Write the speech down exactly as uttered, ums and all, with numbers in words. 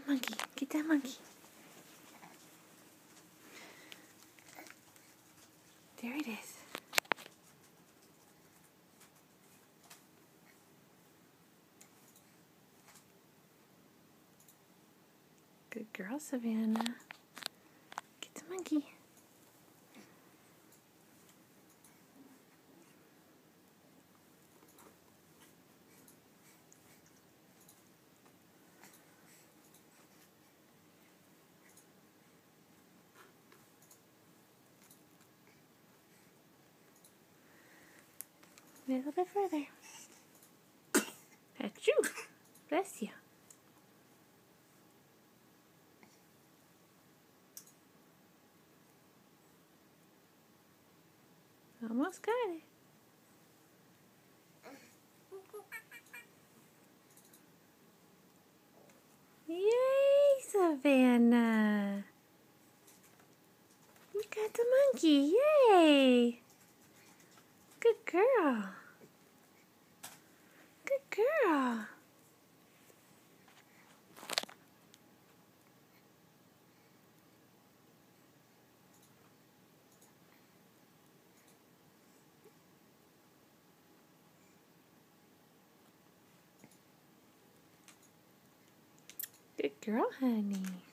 monkey. Get that monkey. There it is. Good girl, Savannah. Get the monkey. A little bit further. Achoo! Bless you. Almost got it. Yay, Savannah! You got the monkey. Yay! Good girl. Good girl. Good girl, honey.